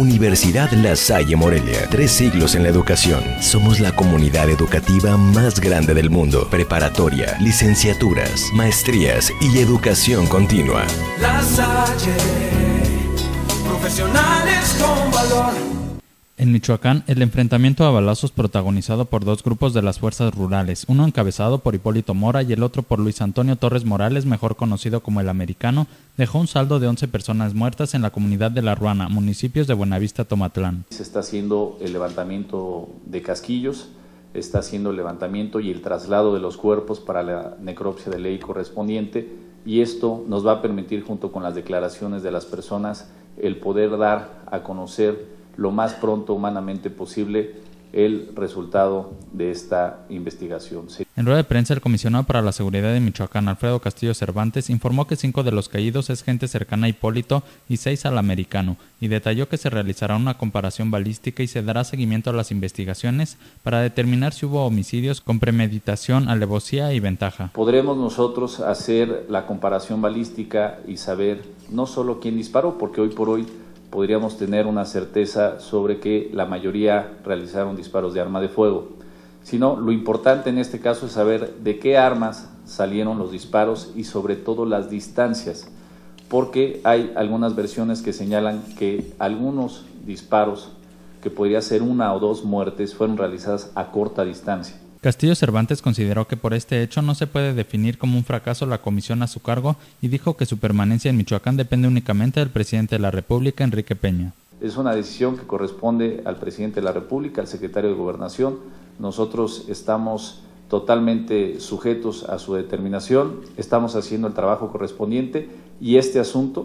Universidad La Salle Morelia, 3 siglos en la educación. Somos la comunidad educativa más grande del mundo. Preparatoria, licenciaturas, maestrías y educación continua. La Salle, profesionales con valor. En Michoacán, el enfrentamiento a balazos protagonizado por 2 grupos de las fuerzas rurales, uno encabezado por Hipólito Mora y el otro por Luis Antonio Torres Morales, mejor conocido como el Americano, dejó un saldo de 11 personas muertas en la comunidad de La Ruana, municipios de Buenavista, Tomatlán. Se está haciendo el levantamiento de casquillos, está haciendo el levantamiento y el traslado de los cuerpos para la necropsia de ley correspondiente, y esto nos va a permitir, junto con las declaraciones de las personas, el poder dar a conocer lo más pronto humanamente posible el resultado de esta investigación. En rueda de prensa, el comisionado para la seguridad de Michoacán, Alfredo Castillo Cervantes, informó que 5 de los caídos es gente cercana a Hipólito y 6 al Americano, y detalló que se realizará una comparación balística y se dará seguimiento a las investigaciones para determinar si hubo homicidios con premeditación, alevosía y ventaja. Podremos nosotros hacer la comparación balística y saber no solo quién disparó, porque hoy por hoy podríamos tener una certeza sobre que la mayoría realizaron disparos de arma de fuego, sino lo importante en este caso es saber de qué armas salieron los disparos y sobre todo las distancias, porque hay algunas versiones que señalan que algunos disparos, que podría ser 1 o 2 muertes, fueron realizadas a corta distancia. Castillo Cervantes consideró que por este hecho no se puede definir como un fracaso la comisión a su cargo y dijo que su permanencia en Michoacán depende únicamente del presidente de la República, Enrique Peña. Es una decisión que corresponde al presidente de la República, al secretario de Gobernación. Nosotros estamos totalmente sujetos a su determinación, estamos haciendo el trabajo correspondiente y este asunto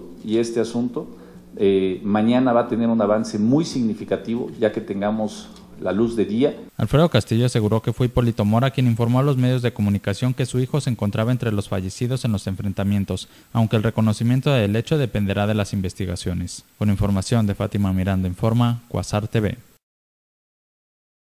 mañana va a tener un avance muy significativo, ya que tengamos la luz de día. Alfredo Castillo aseguró que fue Hipólito Mora quien informó a los medios de comunicación que su hijo se encontraba entre los fallecidos en los enfrentamientos, aunque el reconocimiento del hecho dependerá de las investigaciones. Con información de Fátima Miranda Informa, Cuasar TV.